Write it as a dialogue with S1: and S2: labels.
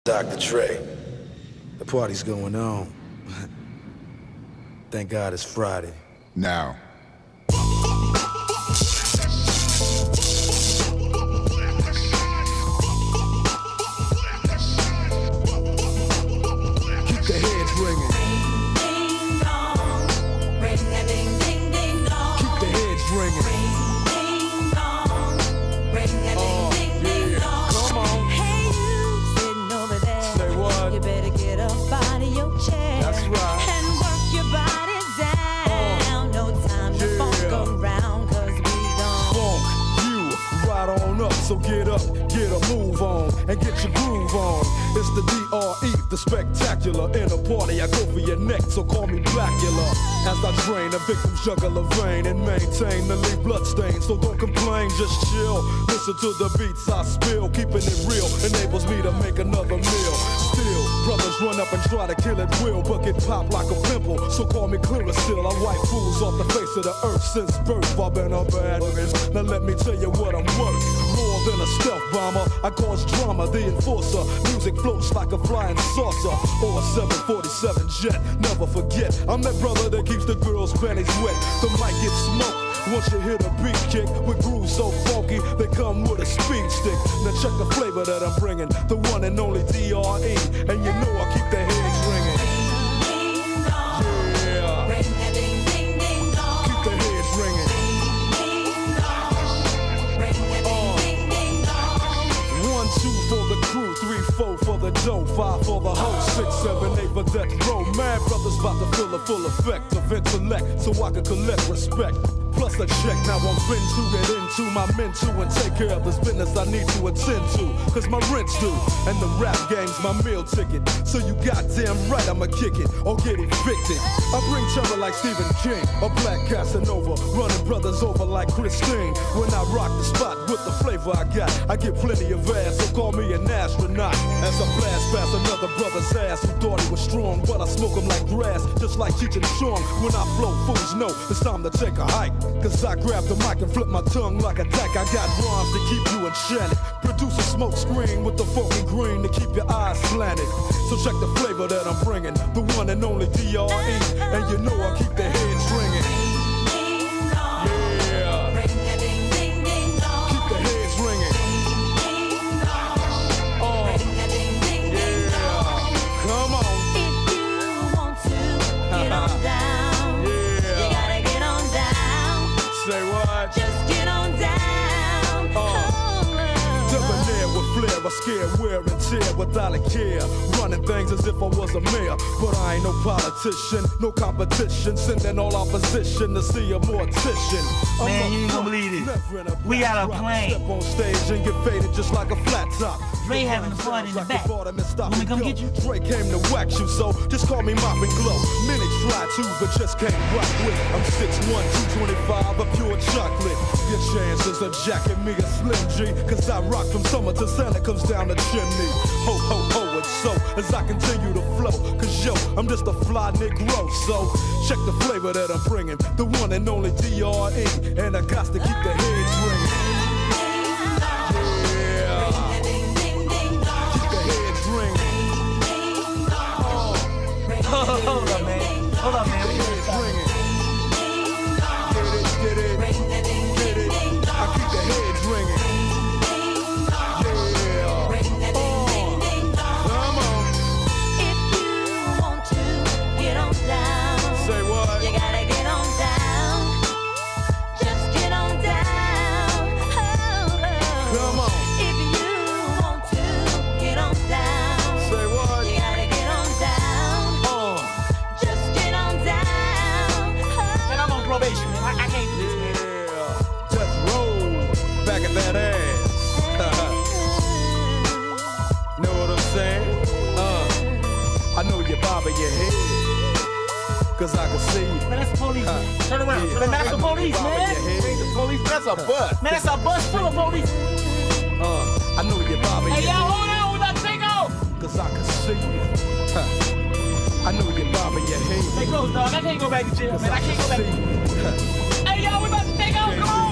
S1: Dr. Dre. The party's going on. Thank God it's Friday.
S2: Now.
S1: Keep the heads ringing.
S3: Ding dong, ring a ding ding ding dong.
S1: Keep the heads ringing.
S3: Ding dong, ring a ding ding ding dong.
S1: Come on.
S3: Hey you, sitting over there.
S1: Say what?
S3: You better get up out of your chair.
S1: That's right.
S3: And work your body down. No time to funk around, 'cause we gon'
S1: Funk you right on up. So get up, get a move on, and get your groove on. It's the DRE, the spectacular. In a party, I go for your neck, so call me Blacula. As I drain a victim's jugular vein and maintain the leave bloodstains. So don't complain, just chill. Listen to the beats I spill. Keeping it real enables me to make another meal. Still, brothers run up and try to kill it will, but get popped like a pimple. So call me clearer still. I wipe fools off the face of the earth since birth. I've been a bad one. Now let me tell you what I'm worth. More than a stealth bomber, I cause drama, the enforcer. Music floats like a flying saucer or a 747 jet. Never forget, I'm that brother that keeps the girls' panties wet. The mic gets smoked once you hear the beat kick with grooves so funky they come with a speed stick. Now check the flavor that I'm bringing, the one and only DRE, and you know I keep the heads ringing.
S3: ding dong,
S1: Yeah,
S3: ring a ding ding ding dong.
S1: keep the heads ringing.
S3: Ding dong, ring a ding ding ding dong.
S1: 1, 2 for the crew, 3, 4 for the dough, 5 for the hoe, 6, 7, 8 for death row. Mad brothers about to feel the full effect of intellect, so I can collect respect. Plus a check, now I'm fin to get into my men to and take care of this business I need to attend to. 'Cause my rent's due, and the rap game's my meal ticket. So you goddamn right I'ma kick it or get evicted. I bring terror like Stephen King, a black Casanova, running brothers over like Christine. When I rock the spot with the flavor I got, I get plenty of ass, so call me an astronaut. As I blast past another brother's ass who thought he was strong, but I smoke him like grass, just like Cheech and Chong. When I flow, fools know it's time to take a hike. 'Cause I grab the mic and flip my tongue like a deck. I got rhymes to keep you enchanted. Produce a smoke screen with the funky green to keep your eyes slanted. So check the flavor that I'm bringing, the one and only DRE, and you know I keep the heads ringing.
S3: Ding dong,
S1: Yeah,
S3: ring a ding ding ding dong.
S1: keep the heads ringing.
S3: Ding dong, ring a ding ding ding dong.
S1: Come on.
S3: If you want to get on down,
S1: Yeah.
S3: you gotta get on down.
S1: Say what?
S3: Just get on down.
S1: Debonair with flair, I scare, wear and tear without a care. Running things as if I was a mayor, but I ain't no politician, no competition. Sending all opposition to see a mortician.
S4: Man, you ain't gonna believe it. We got a plane.
S1: Step on stage and get faded just like a flat top.
S4: Dre having a party in the back. Want me to come get you?
S1: Dre came to wax you, so just call me Mop and Glow. Many try to, but just can't rock with. I'm 6'1", 225, a pure chocolate. Your chances of jacking me a Slim G, 'cause I rock from summer to Santa comes down the chimney. Ho, ho, ho, it's so as I continue to flow. 'Cause yo, I'm just a fly Negro, so check the flavor that I'm bringing, the one and only DRE, and I got to keep the heads ringing. Yeah, keep the heads ringing.
S4: Hold up, man. Hold up, man. We
S1: Heads
S4: gotta stop.
S1: ringing. Get it, get it. I keep the heads ringing. Yeah. Come on.
S3: If you want to get on down,
S1: Say what?
S3: you gotta get on down. Just get on down.
S1: Come on.
S3: If you want to get on down,
S1: Say what?
S3: you gotta get on down. Just get on down.
S4: Man, I'm on probation, man. I can't do this, man.
S1: Yeah. Death row. Back at that ass. Know what I'm saying? I know you're bobbing your head, 'cause I can see you.
S4: Man, that's the police, man. Turn around.
S1: Yeah.
S4: Man, that's the police,
S1: Bobbing
S4: man.
S1: your head.
S2: The police, that's a bus.
S4: Man, that's a bus full of police.
S1: I know you're bobbing
S4: Hey,
S1: your
S4: y'all,
S1: head,
S4: hold on. We about to take off.
S1: 'cause I can see you. I know you're bobbing your head.
S4: Stay close, dog. I can't go back to jail, man. I can't go back.
S1: see you.
S4: Hey, y'all, we about to take off. Come on.